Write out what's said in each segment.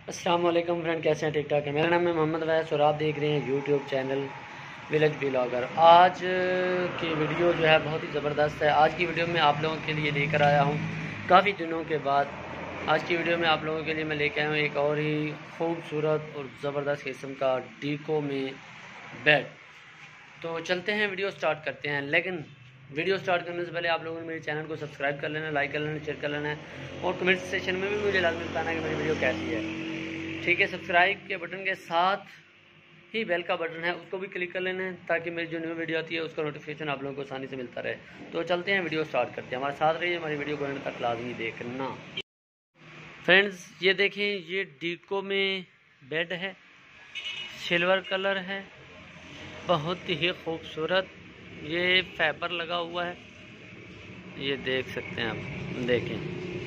अस्सलाम वालेकुम फ्रेंड, कैसे हैं? ठीक ठाक है। मेरा नाम है मोहम्मद अवैस और आप देख रहे हैं यूट्यूब चैनल विलेज व्लॉगर। आज की वीडियो जो है बहुत ही ज़बरदस्त है। आज की वीडियो में आप लोगों के लिए लेकर आया हूँ काफ़ी दिनों के बाद। आज की वीडियो में आप लोगों के लिए मैं लेकर आया हूँ एक और ही खूबसूरत और ज़बरदस्त किस्म का डीको में बेड। तो चलते हैं, वीडियो स्टार्ट करते हैं। लेकिन वीडियो स्टार्ट करने से पहले आप लोगों ने मेरे चैनल को सब्सक्राइब कर लेना, लाइक कर लेना, शेयर कर लेना है और कमेंट सेक्शन में भी मुझे लाजमी बताना है कि मेरी वीडियो कैसी है। ठीक है, सब्सक्राइब के बटन के साथ ही बेल का बटन है, उसको भी क्लिक कर लेना है ताकि मेरी जो न्यू वीडियो आती है उसका नोटिफिकेशन आप लोगों को आसानी से मिलता रहे। तो चलते हैं, वीडियो स्टार्ट करते हैं। हमारे साथ रहिए, हमारी वीडियो को एंड तक लाजमी देखना। फ्रेंड्स, ये देखें, ये डीको में बेड है, सिल्वर कलर है, बहुत ही खूबसूरत। ये फाइबर लगा हुआ है, ये देख सकते हैं आप। देखें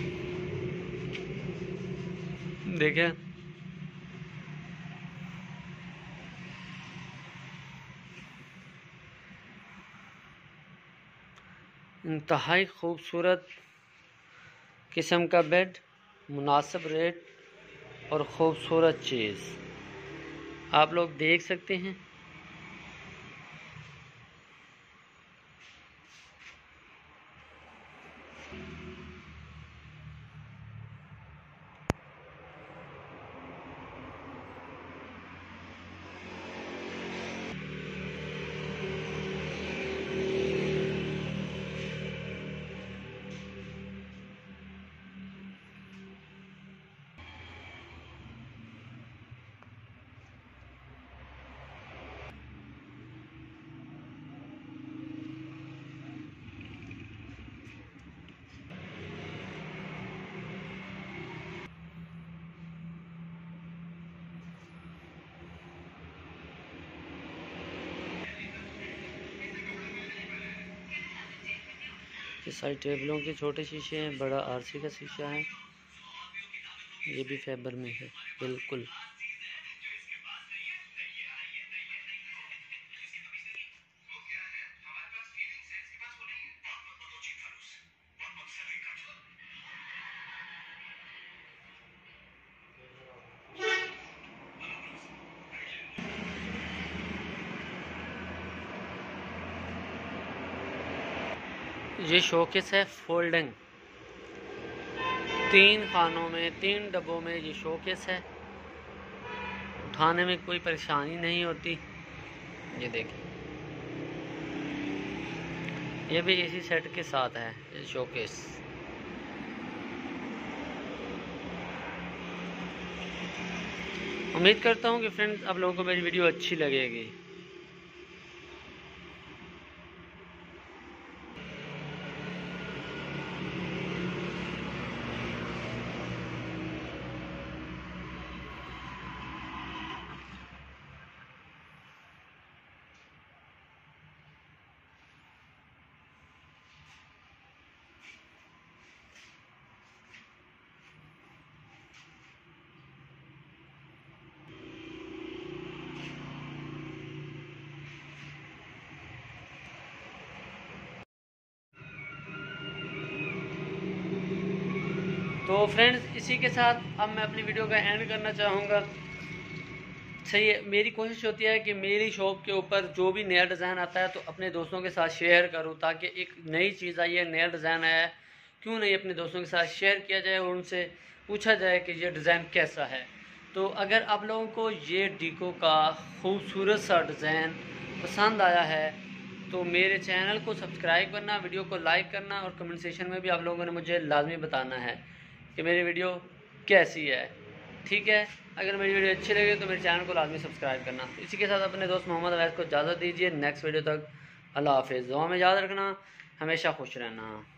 देखें, इंतहाई खूबसूरत किस्म का बेड, मुनासिब रेट और ख़ूबसूरत चीज़ आप लोग देख सकते हैं। ये सारी टेबलों के छोटे शीशे हैं, बड़ा आरसी का शीशा है, ये भी फाइबर में है बिल्कुल। ये शोकेस है फोल्डिंग, 3 खानों में, 3 डब्बों में ये शोकेस है। उठाने में कोई परेशानी नहीं होती। ये देखिए, ये भी इसी सेट के साथ है ये शोकेस। उम्मीद करता हूँ कि फ्रेंड्स आप लोगों को मेरी वीडियो अच्छी लगेगी। तो फ्रेंड्स, इसी के साथ अब मैं अपनी वीडियो का एंड करना चाहूँगा। सही है, मेरी कोशिश होती है कि मेरी शॉप के ऊपर जो भी नया डिज़ाइन आता है तो अपने दोस्तों के साथ शेयर करूं, ताकि एक नई चीज़ आई है, नया डिज़ाइन आया है, क्यों नहीं अपने दोस्तों के साथ शेयर किया जाए और उनसे पूछा जाए कि ये डिज़ाइन कैसा है। तो अगर आप लोगों को ये डीको का खूबसूरत सा डिज़ाइन पसंद आया है तो मेरे चैनल को सब्सक्राइब करना, वीडियो को लाइक करना और कमेंट सेक्शन में भी आप लोगों ने मुझे लाजमी बताना है कि मेरी वीडियो कैसी है। ठीक है, अगर मेरी वीडियो अच्छी लगे तो मेरे चैनल को लाजमी सब्सक्राइब करना। इसी के साथ अपने दोस्त मोहम्मद अवैस को इजाज़त दीजिए। नेक्स्ट वीडियो तक अल्लाह हाफिज़। दुआ में याद रखना, हमेशा खुश रहना।